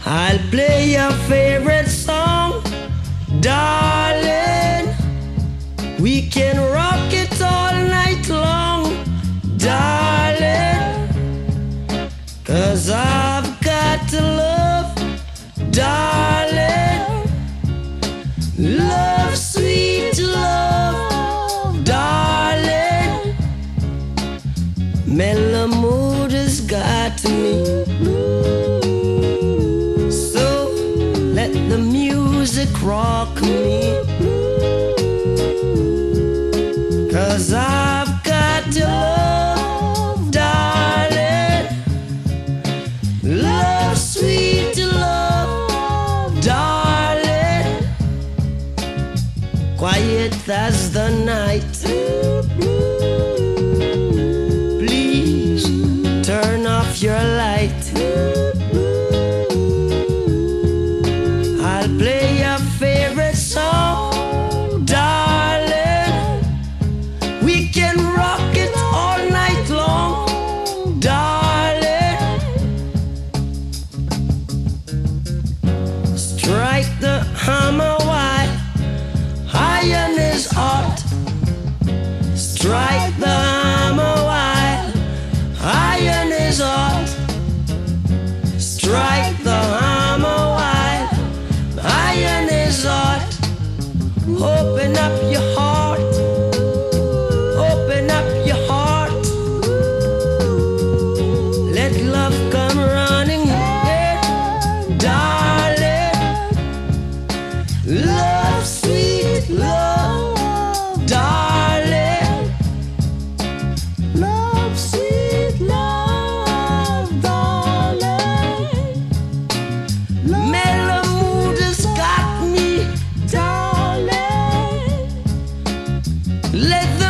I'll play your favorite song, darling. We can rock it all night long, darling. 'Cause I've got to love, darling. Love, sweet love, darling. Mellow mood has got me. So let the music rock me. 'Cause I've got to love, darling. Love, sweet love, darling. Quiet as the night. Please turn off your light. I'll play your favorite song, darling. We can rock it all night long, darling. Strike the hammer while iron is hot. Strike the hammer while iron is hot. Strike the hammer while iron is hot. Open up your heart. Open up your heart. Let love come running in, darling. Love, sweet love, darling. Love, sweet love, darling. Mellow mood has got me, darling. Let the